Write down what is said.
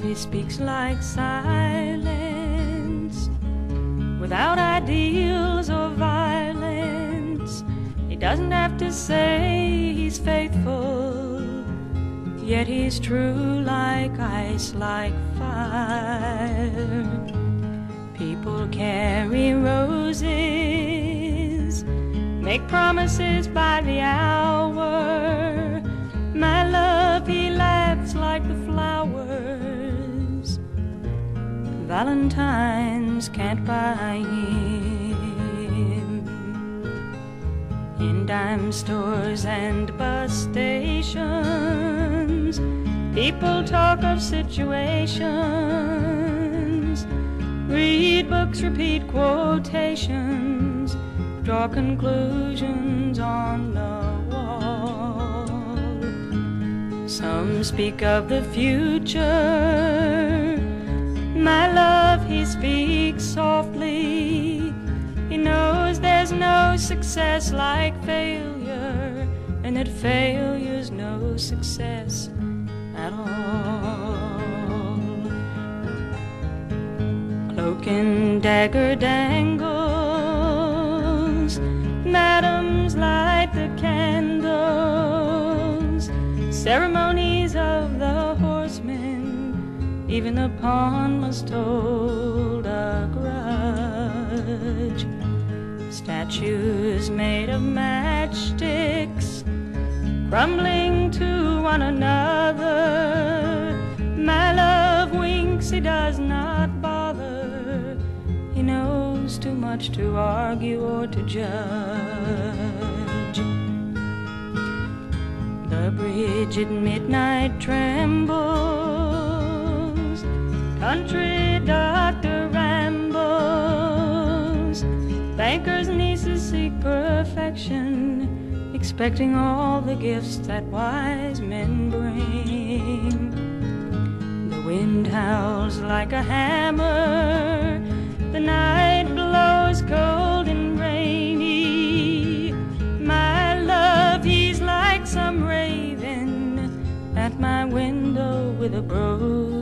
he speaks like silence, without ideals or violence. He doesn't have to say he's faithful, yet he's true like ice, like fire. People carry roses, make promises by the hour. My love, he laughs like the flowers Valentines can't buy him. In dime stores and bus stations, people talk of situations, read books, repeat quotations, draw conclusions on the wall. Some speak of the future. My love, he speaks softly. He knows there's no success like failure, and that failure's no success at all. Cloak and dagger dangles, madams light the candles, ceremonies of the horsemen, even the pawn must hold a grudge. Statues made of matchsticks, crumbling to one another. My love winks, he does not bother. He knows too much to argue or to judge. The bridge at midnight trembles, country doctor rambles, bankers' nieces seek perfection, expecting all the gifts that wise men bring. The wind howls like a hammer, the night blows cold and rainy. My love, he's like some raven at my window with a broken